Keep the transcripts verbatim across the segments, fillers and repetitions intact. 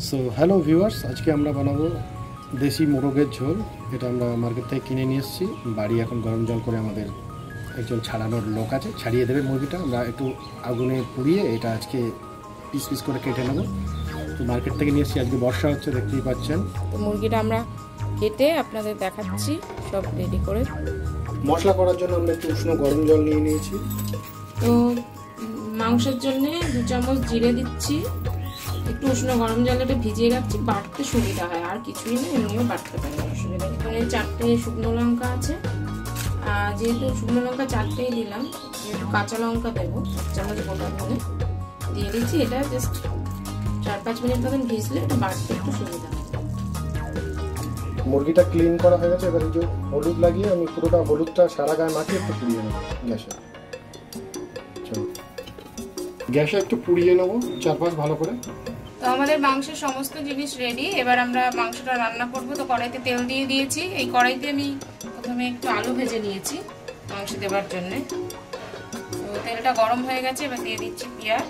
So hello viewers, আজকে আমরা বানাবো দেশি মোরগের ঝোল। এটা আমরা মার্কেট থেকে কিনে নিয়ে এসেছি। বাড়ি এখন গরম জল করে আমাদের একজন ছাড়ানোর লোক আছে, ছাড়িয়ে দেবে মুরগিটা। আমরা একটু আগুনে পুড়িয়ে এটা আজকে পিস পিস করে কেটে নেবো। তো মার্কেট থেকে নিয়ে এসেছি, আজকে বর্ষা হচ্ছে, দেখতেই পাচ্ছেন। তো মুরগিটা আমরা কেটে আপনাদের দেখাচ্ছি সব রেডি করে। মশলা করার জন্য আমরা একটু উষ্ণ গরম জল নিয়ে নিয়েছি। তো মাংসের জন্য দু চামচ জিরে দিচ্ছি, একটু উষ্ণ গরম জলে এটা ভিজিয়ে রাখছি, বাটতে সুবিধা হয়, আর কিছুই না, এমনিও বাটতে পারে অসুবিধা। এখানে চারটে শুকনো লঙ্কা আছে, আর যেহেতু শুকনো লঙ্কা চারটেই দিলাম, যেহেতু কাঁচা লঙ্কা দেবো এক চামচ গোটা ধরে দিয়ে দিচ্ছি। এটা জাস্ট চার পাঁচ মিনিট মতন ভিজলে এটা বাটতে একটু সুবিধা হয়। মুরগিটা ক্লিন করা হয়ে গেছে। এবার এই যে হলুদ লাগিয়ে আমি পুরোটা হলুদটা সারা গায়ে মাখিয়ে একটু পুড়িয়ে নেবো গ্যাসে। চলো গ্যাসে একটু পুড়িয়ে নেবো চার পাঁচ ভালো করে। তো আমাদের মাংসের সমস্ত জিনিস রেডি। এবার আমরা মাংসটা রান্না করব। তো কড়াইতে তেল দিয়ে দিয়েছি। এই কড়াইতে আমি প্রথমে একটু আলু ভেজে নিয়েছি মাংস দেওয়ার জন্য। তো তেলটা গরম হয়ে গেছে, এবার দিয়ে দিচ্ছি পেঁয়াজ।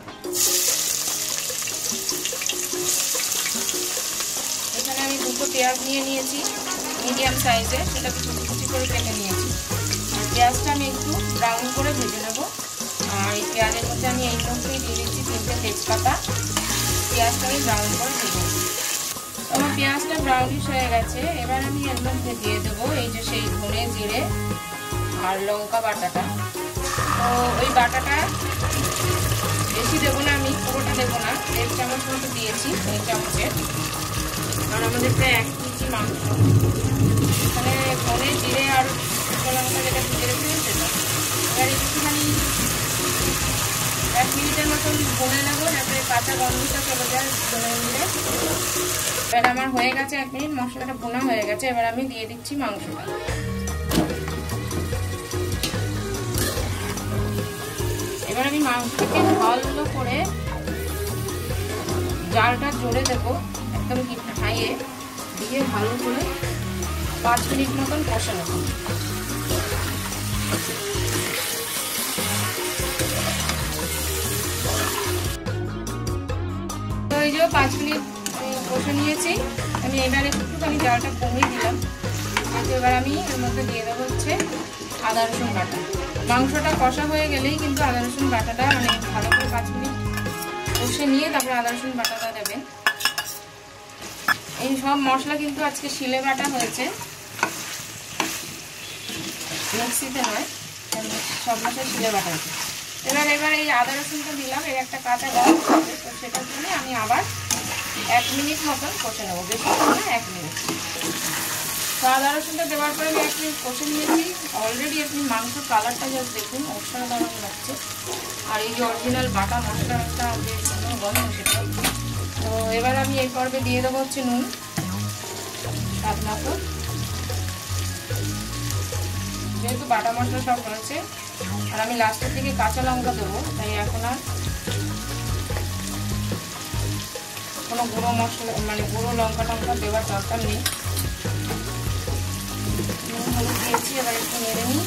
এখানে আমি দুটো পেঁয়াজ নিয়ে নিয়েছি মিডিয়াম সাইজে, সেটা কুচি কুচি করে কেটে নিয়েছি। আর পেঁয়াজটা আমি একটু ব্রাউন করে ভেজে নেবো। আর এই পেঁয়াজের মধ্যে আমি এই মুহূর্তেই দিয়ে দিচ্ছি তিনটে তেজপাতা। পেঁয়াজটা আমি ব্রাউন করে ভেজে নিচ্ছি। আমার পেঁয়াজটা ব্রাউনিশ হয়ে গেছে। এবার আমি এর মধ্যে দিয়ে দেবো এই যে সেই ধনে জিরে আর লঙ্কা বাটাটা। তো ওই বাটাটা বেশি দেবো না, আমি পুরোটা দেবো না, দেড় চামচ মতো দিয়েছি এই চামচের। আর আমাদের প্রায় এক কেজি মাংস। এখানে ধনে জিরে আর শুকনো লঙ্কা যেটা ভিজে রেখেছি সেটা এবার একটুখানি এক মিনিটের মতন ভুনে নেবো, যাতে কাঁচা গন্ধটা চলে যায় ধনে জিরে। এবার আমার হয়ে গেছে এক মিনিট, মশলাটা ভুনা হয়ে গেছে। এবার আমি দিয়ে দিচ্ছি মাংসটা। এবার আমি মাংসটাকে ভালো করে জালটা জোরে দেবো, একদম হাইয়ে দিয়ে ভালো করে পাঁচ মিনিট মতন কষে নেব। তো এই যে পাঁচ মিনিট কষে নিয়েছি আমি। এবার একটুখানি জালটা কমিয়ে দিলাম। এবার আমি এর মধ্যে দিয়ে দেবো হচ্ছে আদা রসুন বাটা। মাংসটা কষা হয়ে গেলেই কিন্তু আদা রসুন বাটাটা মানে ভালো করে পাঁচ মিনিট কষে নিয়ে তারপরে আদা রসুন বাটাটা দেবেন। এই সব মশলা কিন্তু আজকে শিলে বাটা হয়েছে, মিক্সিতে নয়, সব মশলা শিলে বাটা হয়েছে। এবার এবার এই আদা রসুনটা দিলাম, এর একটা কাঁচা গন্ধ হবে, তো সেটার জন্য আমি আবার এক মিনিট মতন কষে নেবো, বেশি না এক মিনিট। তো আদা রসুনটা দেওয়ার পরে আমি এক মিনিট কষে নিয়েছি। অলরেডি আপনি মাংসের কালারটা জাস্ট দেখুন, অসাধারণ লাগছে। আর এই যে অরিজিনাল বাটা মশলাটা যে সুন্দর গন্ধ সেটা। তো এবার আমি এই পর্বে দিয়ে দেবো হচ্ছে নুন স্বাদ মতো। যেহেতু বাটা মশলা সব রয়েছে, আর আমি লাস্টের দিকে কাঁচা লঙ্কা দেবো, তাই এখন আর কোনো গুঁড়ো মশলা মানে গুঁড়ো লঙ্কা টঙ্কা দেওয়ার দরকার নেই। নুন হলুদ দিয়েছি, এবার একটু নেড়ে নিই।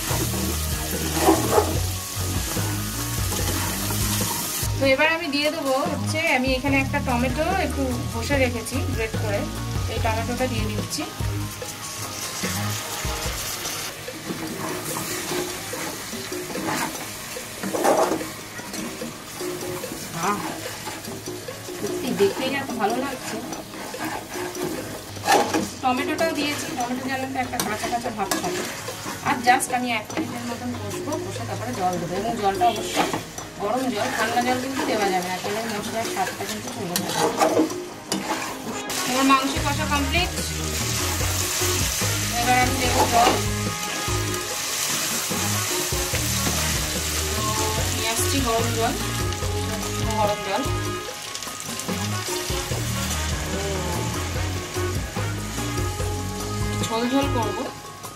তো এবার আমি দিয়ে দেবো হচ্ছে, আমি এখানে একটা টমেটো একটু ঘষে রেখেছি গ্রেট করে, এই টমেটোটা দিয়ে দিচ্ছি। সত্যি দেখতেই এত ভালো লাগছে। টমেটোটাও দিয়েছি, টমেটো যেন একটা কাঁচা কাঁচা ভাব থাকে। আর জাস্ট আমি এক মিনিটের মতন কষবো, কষে তারপরে জল দেবো, এবং জলটা অবশ্যই গরম জল, ঠান্ডা জল কিন্তু দেওয়া যাবে না, তাহলে মশলার স্বাদটা কিন্তু চলে যাবে। আমার মাংস কষা কমপ্লিট। এবার আমি দেবো জল, নিয়ে আসছি গরম জল, গরম জল। ঝোল ঝোল করবো।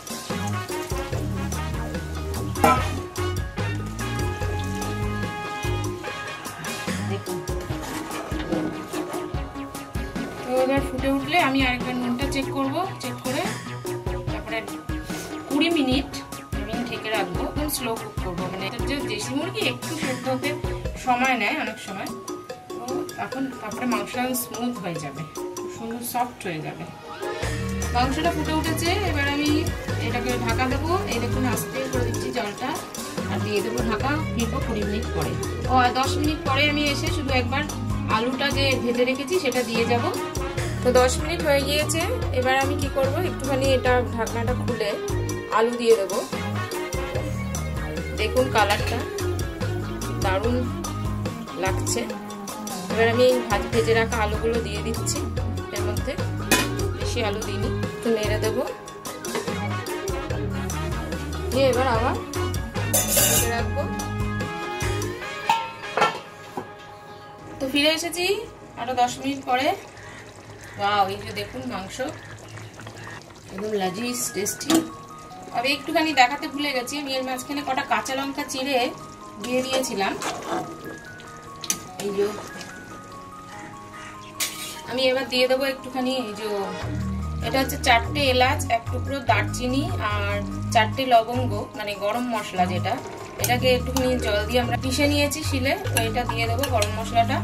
দেখুন, তো এবার ফুটে উঠলে আমি আরেকবার নুনটা চেক করব। চেক করে তারপরে কুড়ি মিনিট আমি ঢেকে রাখবো, একদম স্লো কুক করবো। মানে যে দেশি মুরগি একটু সেদ্ধ হতে সময় নেয় অনেক সময়, তো এখন তারপরে মাংসটা স্মুথ হয়ে যাবে, সুন্দর সফট হয়ে যাবে। মাংসটা ফুটে উঠেছে, এবার আমি এটাকে ঢাকা দেবো। এই দেখুন আস্তে করে দিচ্ছি জলটা, আর দিয়ে দেবো ঢাকা। ফিরবো কুড়ি মিনিট পরে, ও দশ মিনিট পরে আমি এসে শুধু একবার আলুটা যে ভেজে রেখেছি সেটা দিয়ে যাব। তো দশ মিনিট হয়ে গিয়েছে, এবার আমি কি করব, একটুখানি এটা ঢাকনাটা খুলে আলু দিয়ে দেবো। দেখুন কালারটা দারুণ লাগছে। এবার আমি ভাজ ভেজে রাখা আলুগুলো দিয়ে দিচ্ছি এর মধ্যে, বেশি আলু দিইনি, একটু নেড়ে দেবো। দিয়ে এবার আবার ভেজে রাখবো। তো ফিরে এসেছি আরো দশ মিনিট পরে। ওয়াও, এই যে দেখুন মাংস একদম লাজিজ টেস্টি। তবে একটুখানি দেখাতে ভুলে গেছি, আমি এর মাঝখানে কটা কাঁচা লঙ্কা চিড়ে দিয়ে দিয়েছিলাম। এই যে আমি এবার দিয়ে দেবো একটুখানি, এই যে এটা হচ্ছে চারটে এলাচ, এক টুকরো দারচিনি আর চারটে লবঙ্গ, মানে গরম মশলা যেটা, এটাকে একটুখানি জল দিয়ে আমরা পিষে নিয়েছি শিলে। তো এটা দিয়ে দেবো গরম মশলাটা,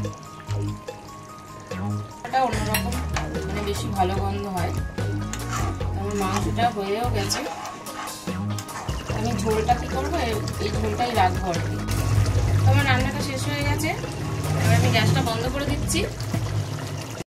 এটা অন্যরকম, মানে বেশি ভালো গন্ধ হয়। আমার মাংসটা হয়েও গেছে, আমি ঝোলটা কি করবো, এই ঝোলটাই রাখবো আর কি। আমার রান্নাটা শেষ হয়ে গেছে, এবার আমি গ্যাসটা বন্ধ করে দিচ্ছি।